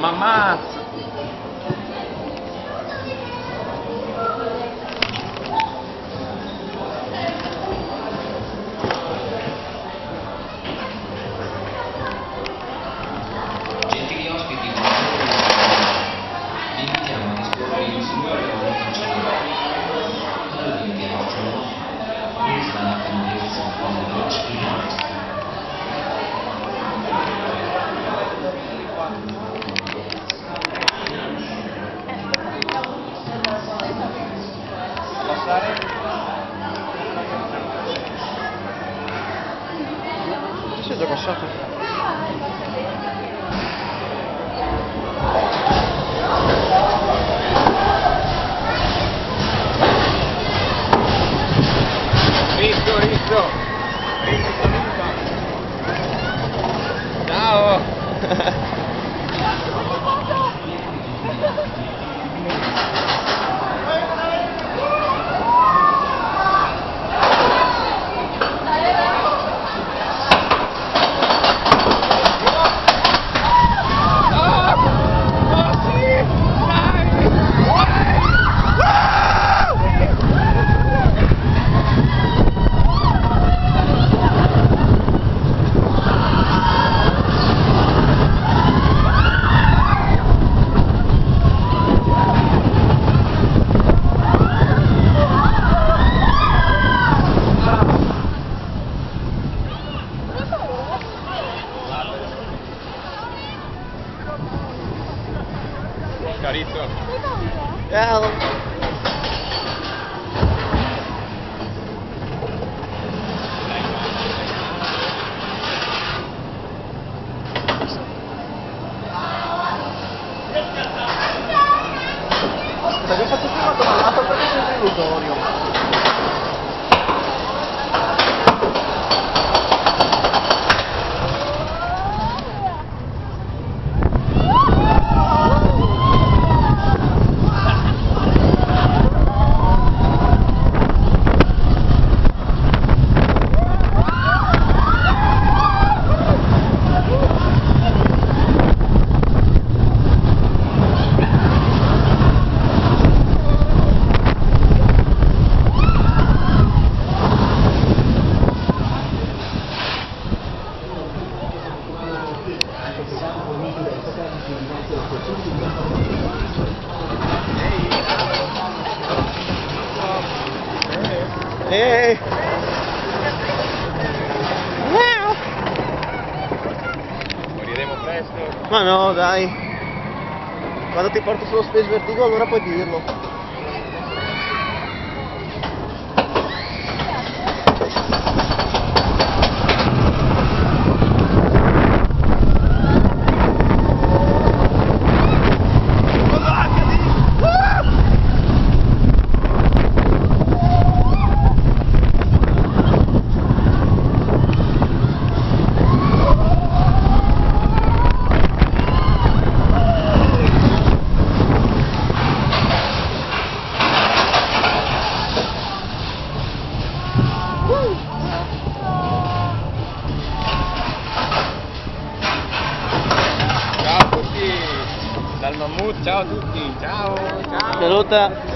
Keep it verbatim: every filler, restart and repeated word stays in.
Ma ammazza! Gentili ospiti, vi invitiamo a disporre il signore lavoro cancelliere. Quello di viaggio is la tendenza con le voci. Passare? Ci sei già passato? Rizzo, Rizzo! Rizzo, saluta! Ciao! Carito. Ciao. Perché faccio prima con la massa perché sei illusorio. Ehi! Wow! Moriremo presto. Ma no, dai. Quando ti porto sullo Space Vertigo allora puoi dirlo. Ciao a tutti! Dal mammut, ciao a tutti! Ciao! Ciao! Saluta!